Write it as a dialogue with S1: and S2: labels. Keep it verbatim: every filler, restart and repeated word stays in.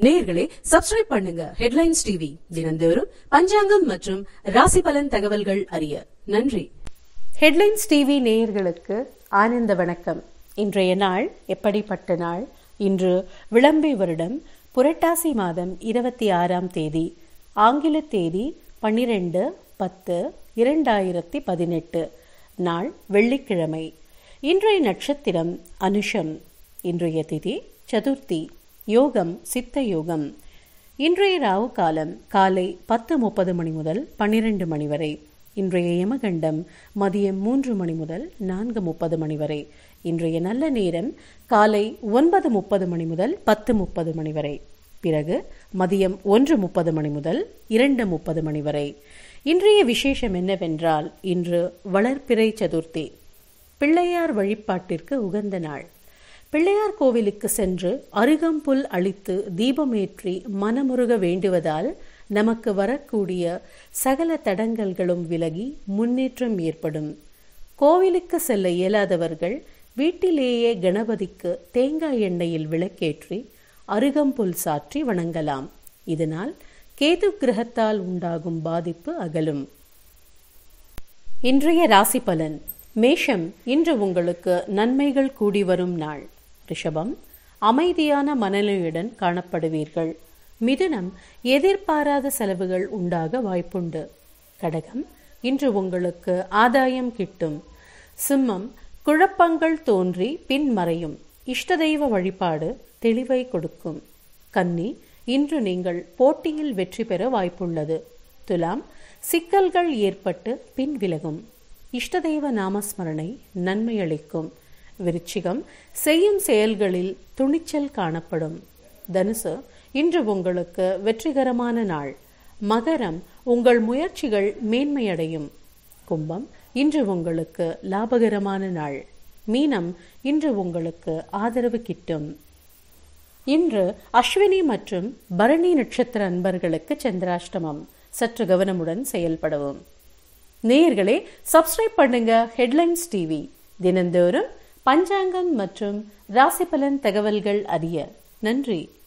S1: நேயர்களே, சப்ஸ்கிரைப் பண்ணுங்க headlines TV. தினந்தோறும் பஞ்சாங்கம் மற்றும் ராசி பலன் தகவல்கள் அறிய. நன்றி.
S2: ஹெட்லைன்ஸ் டிவி நேயர்களுக்கு ஆனந்த வணக்கம். இன்றைய நாள் எப்படிப்பட்ட நாள்? இன்று விளம்பி வருடம் புரட்டாசி மாதம் இருபத்தி ஆறாம் தேதி, ஆங்கில தேதி பன்னிரண்டு பத்து இரண்டாயிரத்தி பதினெட்டு. நாள் வெள்ளிக்கிழமை. இன்றைய நட்சத்திரம் அனுஷம். இன்றைய திதி சதுர்த்தி. யோகம் சித்த யோகம். இன்றைய ராவு காலம் காலை பத்து முப்பது மணி முதல் பன்னிரண்டு மணி வரை. இன்றைய யமகண்டம் மதியம் மூன்று மணி முதல் நான்கு முப்பது மணி வரை. இன்றைய நல்ல நேரம் காலை ஒன்பது முப்பது மணி முதல் பத்து முப்பது மணி வரை. பிறகு மதியம் ஒன்று முப்பது மணி முதல் இரண்டு முப்பது மணி வரை. இன்றைய விசேஷம் என்னவென்றால், இன்று வளர்பிறை சதுர்த்தி, பிள்ளையார் வழிபாட்டிற்கு உகந்த நாள். பிள்ளையார் கோவிலுக்கு சென்று அருகம்புல் அளித்து தீபமேற்றி மனமுருக வேண்டுவதால் நமக்கு வரக்கூடிய சகல தடங்கல்களும் விலகி முன்னேற்றம் ஏற்படும். கோவிலுக்கு செல்ல இயலாதவர்கள் வீட்டிலேயே கணபதிக்கு தேங்காய் எண்ணெயில் விளக்கேற்றி அருகம்புல் சாற்றி வணங்கலாம். இதனால் கேது கிரகத்தால் உண்டாகும் பாதிப்பு அகலும். இன்றைய ராசி பலன். மேஷம், இன்று உங்களுக்கு நன்மைகள் கூடி வரும் நாள். ரிஷபம், அமைதியான மனநிலையுடன் காணப்படுவீர்கள். மிதுனம், எதிர்பாராத செலவுகள் உண்டாக வாய்ப்புண்டு. கடகம், இன்று உங்களுக்கு ஆதாயம் கிட்டும். சிம்மம், குழப்பங்கள் தோன்றி பின் மறையும். இஷ்ட தெய்வ வழிபாடு தெளிவை கொடுக்கும். கன்னி, இன்று நீங்கள் போட்டியில் வெற்றி பெற வாய்ப்புள்ளது. துலாம், சிக்கல்கள் ஏற்பட்டு பின் விலகும். இஷ்ட தெய்வ நாமஸ்மரணை நன்மை அளிக்கும். விருச்சிகம், செய்யும் செயல்களில் துணிச்சல் காணப்படும். தனுசு, இன்று உங்களுக்கு வெற்றிகரமான நாள். மகரம், உங்கள் முயற்சிகள் மேன்மையடையும். கும்பம், இன்று உங்களுக்கு லாபகரமான நாள். மீனம், இன்று உங்களுக்கு ஆதரவு கிட்டும். இன்று அஸ்வினி மற்றும் பரணி நட்சத்திர அன்பர்களுக்கு சந்திராஷ்டமம். சற்று கவனமுடன் செயல்படவும். நேயர்களே, சப்ஸ்கிரைப் பண்ணுங்க ஹெட்லைன்ஸ் டிவி. தினந்தோறும் பஞ்சாங்கம் மற்றும் ராசி பலன் தகவல்கள் அறிய. நன்றி.